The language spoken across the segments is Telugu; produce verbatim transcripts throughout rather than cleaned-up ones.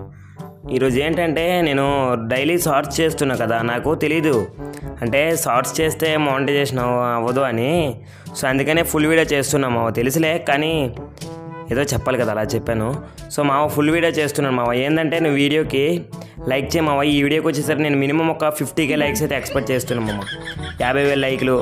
ఈరోజు ఏంటంటే నేను డైలీ షార్ట్స్ చేస్తున్నా కదా, నాకు తెలీదు అంటే షార్ట్స్ చేస్తే మానిటైజేషన్ అవ్వదు అని. సో అందుకనే ఫుల్ వీడియో చేస్తున్నాం మావ, తెలుసులే కానీ ఏదో చెప్పాలి కదా అలా చెప్పాను. సో మావ ఫుల్ వీడియో చేస్తున్నాను మావ. ఏంటంటే నువ్వు వీడియోకి లైక్ చేయ మావ. ఈ వీడియోకి వచ్చేసరికి నేను మినిమం ఒక ఫిఫ్టీ కే లైక్స్ అయితే ఎక్స్పెక్ట్ చేస్తున్నాను మామ. యాభై వేల లైక్లు,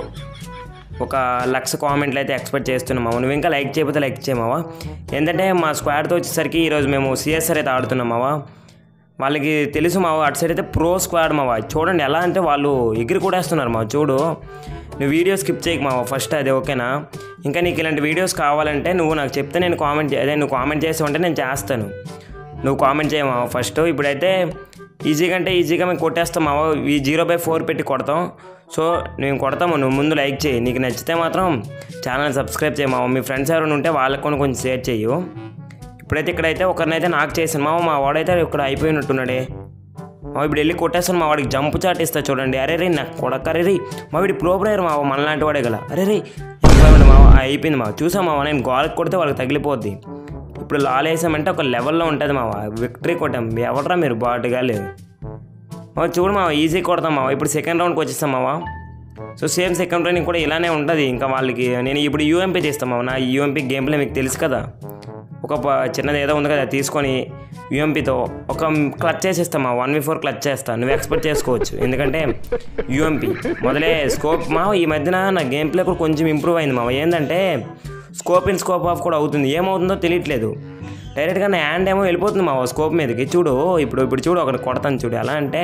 ఒక లక్ష కామెంట్లు అయితే ఎక్స్పెక్ట్ చేస్తున్నాం మావ. నువ్వు ఇంకా లైక్ చేయకపోతే లైక్ చేయమావా. ఏంటంటే మా స్క్వాడ్తో వచ్చేసరికి ఈరోజు మేము సిఎస్ఆర్ అయితే ఆడుతున్నాం మావా. వాళ్ళకి తెలుసు మావ, అటు సైడ్ అయితే ప్రో స్క్వాడ్ మావా. చూడండి ఎలా అంటే వాళ్ళు ఎగిరి కూడేస్తున్నారు మావ. చూడు, నువ్వు వీడియో స్కిప్ చేయకు మావ ఫస్ట్, అది ఓకేనా? ఇంకా నీకు ఇలాంటి వీడియోస్ కావాలంటే నువ్వు నాకు చెప్తే నేను కామెంట్ అదే నువ్వు కామెంట్ చేసావంటే నేను చేస్తాను. నువ్వు కామెంట్ చేయమావ ఫస్ట్. ఇప్పుడైతే ఈజీగా అంటే ఈజీగా మేము కొట్టేస్తాం మావ. ఈ జీరో బై ఫోర్ పెట్టి కొడతాం. సో మేము కొడతాము, నువ్వు ముందు లైక్ చేయి. నీకు నచ్చితే మాత్రం ఛానల్ సబ్స్క్రైబ్ చేయమావ. మీ ఫ్రెండ్స్ ఎవరైనా ఉంటే వాళ్ళకు కొన్ని కొంచెం షేర్ చేయు. ఇప్పుడైతే ఇక్కడైతే ఒకరినైతే నాకు చేశాను మావ. మా వాడైతే ఇక్కడ అయిపోయినట్టున్నాడే మా. ఇప్పుడు వెళ్ళి కొట్టేస్తాను మా వాడికి జంప్ చాట్ ఇస్తా చూడండి. అరే రే నాకు కొడక రే రే మా వీడి ప్రో ప్లేయర్ మావ, మనలాంటి వాడే గల. అరే రే మావ అయిపోయింది మావ. చూసా మావ, నేను గోల్కి కొడితే వాళ్ళకి తగిలిపోద్ది. ఇప్పుడు లాల్ వేసామంటే ఒక లెవెల్లో ఉంటుంది మావ. విక్టరీ కొట్టాం. ఎవడరా మీరు బాటుగా లేదు మావ. చూడు మావ, ఈజీ కొడతాం మావ. ఇప్పుడు సెకండ్ రౌండ్కి వచ్చేస్తాం మావ. సో సేమ్ సెకండ్ రౌండ్ కూడా ఇలానే ఉంటుంది. ఇంకా వాళ్ళకి నేను ఇప్పుడు యూఎంపీ తీస్తాం మావ. నా యూఎంపీ గేమ్ ప్లే మీకు తెలుసు కదా, ఒక చిన్నది ఏదో ఉంది కదా, తీసుకొని యూఎంపీతో ఒక క్లచ్ చేసేస్తాం మా. వన్ వి ఫోర్ క్లచ్ చేస్తాను, నువ్వు ఎక్స్పెక్ట్ చేసుకోవచ్చు. ఎందుకంటే యూఎంపీ మొదలే స్కోప్ మా. ఈ మధ్యన నా గేమ్ ప్లే కూడా కొంచెం ఇంప్రూవ్ అయింది మా. ఏంటంటే స్కోప్ ఇన్ స్కోప్ ఆఫ్ కూడా అవుతుంది. ఏమవుతుందో తెలియట్లేదు. డైరెక్ట్గా నా హ్యాండ్ ఏమో వెళ్ళిపోతుంది మా స్కోప్ మీదకి. చూడు ఇప్పుడు ఇప్పుడు చూడు ఒకటి కొడతాను చూడు. ఎలా అంటే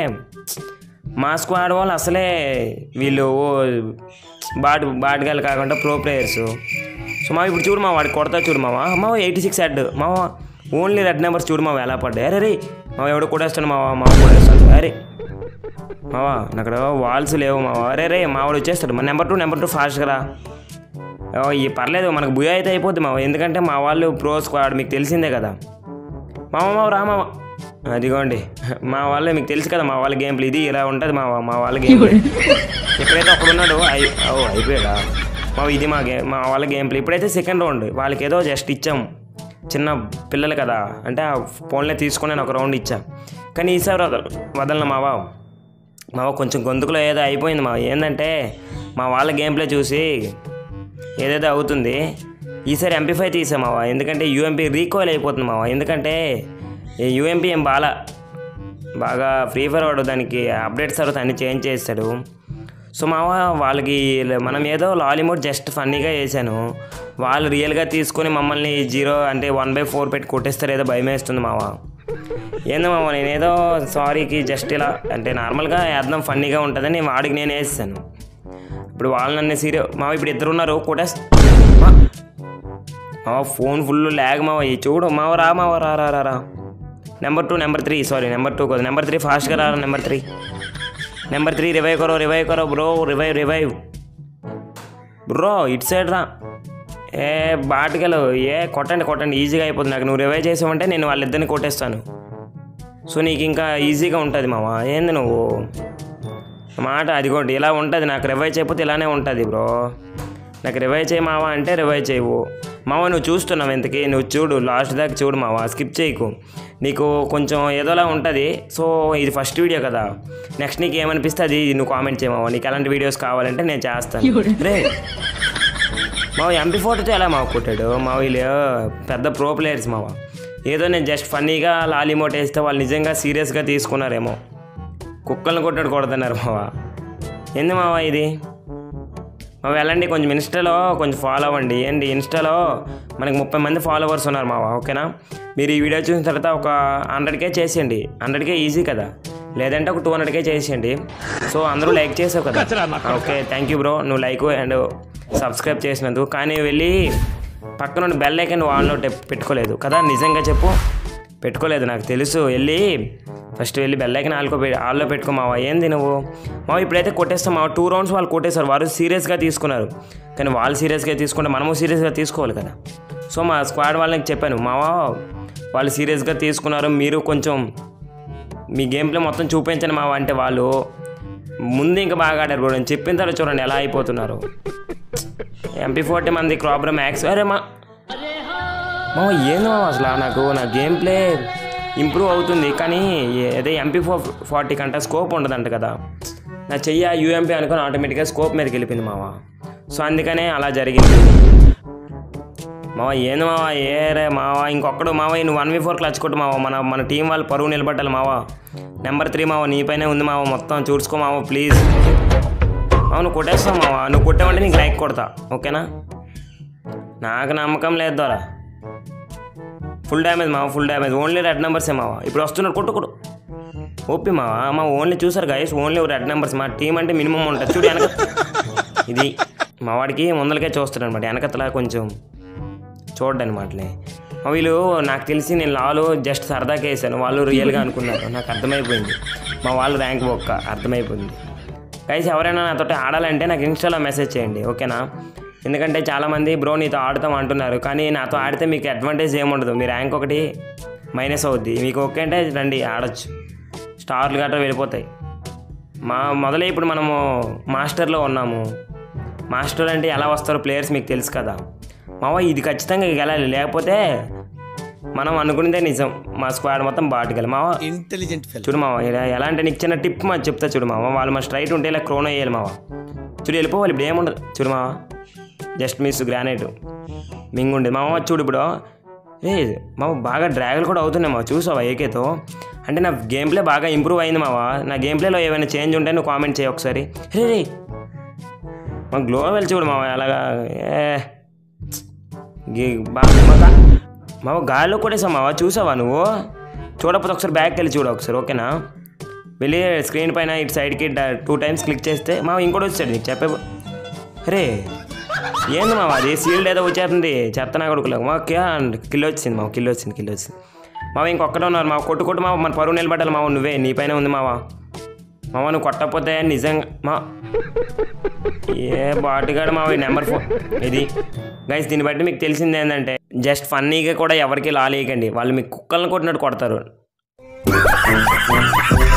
మా స్క్వాడ్ వాళ్ళు అసలే వీళ్ళు బాట్ బాట్గాలు కాకుండా ప్రో ప్లేయర్స్. సో మా ఇప్పుడు చూడు మా వాడికి కొడతా చూడు మావా. మావ ఎయిటీ సిక్స్ హెడ్ మావా. ఓన్లీ రెడ్ నెంబర్స్ చూడు మావ ఎలా పడ్డాయి. అరే రే మావ ఎవడో కొడేస్తాడు మావా. మావ కొడేస్తాడు. అరే మావా అక్కడ వాల్స్ లేవు మావా. అరే రే మావాడు వచ్చేస్తాడు. మా number two number two fast కదా. ఈ పర్లేదు మనకు భూయా అయితే అయిపోద్ది మావ. ఎందుకంటే మా వాళ్ళు ప్రో స్క్వాడ్ మీకు తెలిసిందే కదా మావ. మావ రా మావ. అదిగోండి మా వాళ్ళే మీకు తెలుసు కదా మా వాళ్ళ గేమ్ ప్లే ఇది ఇలా ఉంటుంది మా మా వాళ్ళ గేమ్ ప్లే. ఎక్కడైతే అక్కడ ఉన్నాడు అయి ఓ అయిపోయాడా మా. ఇది మా గే మా వాళ్ళ గేమ్ ప్లే. ఇప్పుడైతే సెకండ్ రౌండ్ వాళ్ళకి ఏదో జస్ట్ ఇచ్చాం. చిన్న పిల్లలు కదా అంటే ఆ ఫోన్లే తీసుకొని నేను ఒక రౌండ్ ఇచ్చా. కానీ ఈసారి వదలను మావా. మావ కొంచెం గొంతుకులో ఏదో అయిపోయింది మా. ఏంటంటే మా వాళ్ళ గేమ్ ప్లే చూసి ఏదేదో అవుతుంది. ఈసారి ఎంపీ ఫైవ్ తీసా మావా. ఎందుకంటే యూఎంపీ రీకాయిల్ అయిపోతుంది మావా. ఎందుకంటే యూఎంపీ ఏం బాగా బాగా ఫ్రీ ఫైర్ వాడు దానికి అప్డేట్స్ తర్వాత అన్ని చేంజ్ చేస్తాడు. సో మావ వాళ్ళకి మనం ఏదో లాలీమోడ్ జస్ట్ ఫన్నీగా వేసాను. వాళ్ళు రియల్గా తీసుకొని మమ్మల్ని జీరో అంటే వన్ బై ఫోర్ పెట్టి కొట్టేస్తారు. ఏదో భయం వేస్తుంది మావ. ఏందో మావ నేనేదో సారీకి జస్ట్ ఇలా అంటే నార్మల్గా వేద్దాం ఫన్నీగా ఉంటుందని వాడికి నేను వేసాను. ఇప్పుడు వాళ్ళు నన్ను సీరియస్ మావ. ఇప్పుడు ఇద్దరు ఉన్నారు కొట్టేస్తా మావ. ఫోన్ ఫుల్ ల్యాగ్ మావ. ఈ చూడు మావ రా మావ రా రా రా రా number two number three sorry number two కదా నెంబర్ త్రీ ఫాస్ట్గా రా. Number three number three revive కరో రివైవ్ కరో బ్రో. రివైవ్ రివైవ్ బ్రో ఇటు సైడ్ రా. ఏ బాటికలు ఏ కొట్టండి కొట్టండి ఈజీగా అయిపోతుంది నాకు. నువ్వు రివైవ్ చేసావంటే నేను వాళ్ళిద్దరిని కొట్టేస్తాను. సో నీకు ఇంకా ఈజీగా ఉంటుంది మామ. ఏంది నువ్వు మాట అదిగోండి ఇలా ఉంటుంది. నాకు రివైవ్ చేయకపోతే ఇలానే ఉంటుంది బ్రో. నాకు రివైవ్ చేయి మావా అంటే రివైవ్ చేయవు మావ. నువ్వు చూస్తున్నావు ఎంతకి, నువ్వు చూడు లాస్ట్ దాకా చూడు మావా. స్కిప్ చేయకు, నీకు కొంచెం ఏదోలా ఉంటుంది. సో ఇది ఫస్ట్ వీడియో కదా, నెక్స్ట్ నీకు ఏమనిపిస్తే అది నువ్వు కామెంట్ చేయమావా. నీకు ఎలాంటి వీడియోస్ కావాలంటే నేను చేస్తాను. రే మావ ఎంపీ ఫోటోతో ఎలా మావ కొట్టాడు మావ. వీళ్ళు పెద్ద ప్రో ప్లేయర్స్ మావ. ఏదో నేను జస్ట్ ఫన్నీగా లాలీమోట్ వేస్తే వాళ్ళు నిజంగా సీరియస్గా తీసుకున్నారేమో. కుక్కలను కొట్టాడు కొడుతున్నారు మావ. ఏంది మావ ఇది మావ. వెళ్ళండి కొంచెం ఇన్స్టాలో కొంచెం ఫాలో అవ్వండి. ఏంటి ఇన్స్టాలో మనకి ముప్పై మంది ఫాలోవర్స్ ఉన్నారు మావ. ఓకేనా? మీరు ఈ వీడియో చూసిన తర్వాత ఒక హండ్రెడ్కే చేసేయండి. హండ్రెడ్కే ఈజీ కదా, లేదంటే ఒక టూ హండ్రెడ్కే చేసేయండి. సో అందరూ లైక్ చేసావు కదా. ఓకే థ్యాంక్ యూ బ్రో, నువ్వు లైక్ అండ్ సబ్స్క్రైబ్ చేసినందుకు. కానీ వెళ్ళి పక్కన బెల్ ఐకాన్ ఆన్లో పెట్టుకోలేదు కదా. నిజంగా చెప్పు పెట్టుకోలేదు నాకు తెలుసు. వెళ్ళి ఫస్ట్ వెళ్ళి బెల్ ఐకాన్ ఆల్కో ఆల్లో పెట్టుకో మావా. ఏంది నువ్వు మావ. ఇప్పుడైతే కొట్టేస్తాం మావ. టూ రౌండ్స్ వాళ్ళు కొట్టేస్తారు. వారు సీరియస్గా తీసుకున్నారు. కానీ వాళ్ళు సీరియస్గా తీసుకుంటే మనము సీరియస్గా తీసుకోవాలి కదా. సో మా స్క్వాడ్ వాళ్ళకి చెప్పాను మావా, వాళ్ళు సీరియస్గా తీసుకున్నారు, మీరు కొంచెం మీ గేమ్ ప్లే మొత్తం చూపించండి మావా. అంటే వాళ్ళు ముందు ఇంకా బాగా ఆడారు బ్రో. నేను చెప్పిన తర్వాత చూడండి ఎలా అయిపోతున్నారు. ఎంపీ ఫోర్టీ మంది క్రాబ్రో మ్యాక్స్. అరే మా మావ ఏంది మావ అసలు నాకు నా గేమ్ ప్లే ఇంప్రూవ్ అవుతుంది, కానీ అదే ఎంపీ ఫోర్ ఫార్టీ కంటే స్కోప్ ఉండదంట కదా. నా చెయ్యి యూఎంపీ అనుకుని ఆటోమేటిక్గా స్కోప్ మీదకి వెళ్ళిపోయింది మావా. సో అందుకనే అలా జరిగింది మావా. ఏంది మావా, ఏ రే మావా, ఇంకొకడు మావా, నువ్వు వన్ వీ ఫోర్ క్లచ్ కొట్టు మావా. మన మన టీం వాళ్ళు పరువు నిలబడ్డాలి మావా. నెంబర్ త్రీ మావా నీపైనే ఉంది మావా, మొత్తం చూసుకో మావా ప్లీజ్. మావా నువ్వు కొట్టేస్తావు మావా, నువ్వు కొట్టావంటే నీకు లైక్ కొడతా, ఓకేనా? నాకు నమ్మకం లేదు ద్వారా. ఫుల్ డ్యామేజ్ మావా, ఫుల్ డ్యామేజ్. ఓన్లీ రెడ్ నెంబర్సే మావా. ఇప్పుడు వస్తున్నాడు, కొట్టు కొట్టు. ఓపి మావా, మా ఓన్లీ చూసారు గైస్, ఓన్లీ రెడ్ నెంబర్స్. మా టీం అంటే మినిమం ఉంటుంది చూడు వెనక. ఇది మా వాడికి ముందలకే చూస్తాడు అనమాట, వెనకతలా కొంచెం చూడ్డాను మాటలే. వీళ్ళు నాకు తెలిసి నేను లాలు జస్ట్ సరదాగా వేసాను, వాళ్ళు రియల్గా అనుకున్నారు. నాకు అర్థమైపోయింది మా వాళ్ళు ర్యాంక్ బొక్క అర్థమైపోయింది. గైస్ ఎవరైనా నాతో ఆడాలంటే నాకు ఇన్స్టాలో మెసేజ్ చేయండి, ఓకేనా? ఎందుకంటే చాలామంది బ్రో నీతో ఆడుతాం అంటున్నారు, కానీ నాతో ఆడితే మీకు అడ్వాంటేజ్ ఏముండదు. మీ ర్యాంక్ ఒకటి మైనస్ అవుద్ది. మీకు ఓకే అంటే రండి ఆడొచ్చు, స్టార్లు గట్రా వెళ్ళిపోతాయి. మా మొదలై ఇప్పుడు మనము మాస్టర్లో ఉన్నాము. మాస్టర్ అంటే ఎలా వస్తారో ప్లేయర్స్ మీకు తెలుసు కదా మావ. ఇది ఖచ్చితంగా గెలాలి, లేకపోతే మనం అనుకునేదే నిజం. మా స్క్వాడ్ మొత్తం బాటుకెళ్ళి మావ. ఇంటెలిజెంట్ చూడు మావ, ఎలా అంటే నీకు చిన్న టిప్ మా చెప్తా చూడు మావ. వాళ్ళు మా స్ట్రైట్ ఉంటే ఇలా క్రోనో వేయాలి మావ. చూడు వెళ్ళిపోవాలి, ఇప్పుడు ఏముండదు చూడు మావ. జస్ట్ మిస్ గ్రానైట్ మింగ్ ఉండేది మావ. చూడు ఇప్పుడు ఏ మావ బాగా డ్రాగల్ కూడా అవుతున్నాయి మావ, చూసావా ఏకేతో? అంటే నా గేమ్ ప్లే బాగా ఇంప్రూవ్ అయింది మావ. నా గేమ్ ప్లేలో ఏమైనా చేంజ్ ఉంటే నువ్వు కామెంట్ చేయి ఒకసారి. రే రే మా గ్లో వెళ్ళి చూడు మావ, అలాగా ఏ బాగా మావ గాల్లో కొట్టేసావు మావ. చూసావా నువ్వు? చూడకపోతే ఒకసారి బ్యాక్కి వెళ్ళి చూడు ఒకసారి, ఓకేనా? వెళ్ళి స్క్రీన్ పైన ఇటు సైడ్కి టూ టైమ్స్ క్లిక్ చేస్తే మావ ఇంకోటి వచ్చాడు నీకు చెప్పే. రే ఏంది మావ అది సీల్డ్ ఏదో వచ్చేస్తుంది చెప్తా కొడుకులో. మాకు కిల్ వచ్చింది మావ, కిల్ వచ్చింది కిల్ వచ్చింది మావ. ఇంకొక్కటే ఉన్నారు మావ, కొట్టు కొట్టు మావ, మన పరువు నిలబడాలి మావ. నువ్వే నీ పైన ఉంది మావ. మావ నువ్వు కొట్టకపోతే నిజంగా మా ఏ బాటుగాడు మావ నెంబర్ ఫోర్ ఇది. గైస్ దీన్ని బట్టి మీకు తెలిసింది ఏంటంటే జస్ట్ ఫన్నీగా కూడా ఎవరికి లాలేయకండి, వాళ్ళు మీకు కుక్కలను కొట్టినట్టు కొడతారు.